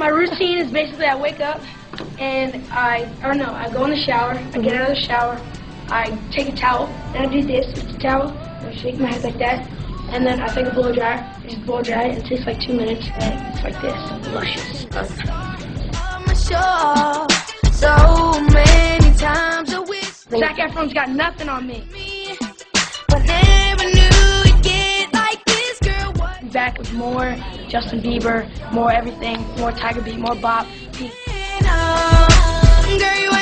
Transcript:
My routine is basically I wake up and I go in the shower, I get out of the shower, I take a towel, and I do this with the towel, and I shake my head like that, and then I take a blow dryer, I just blow dry it, and it takes like 2 minutes, and it's like this, luscious. So many times I wish Zac Efron's got nothing on me. but never knew it'd get like this, girl. What? Back with more Justin Bieber, more everything, more Tiger Beat, more Bop. Girl, you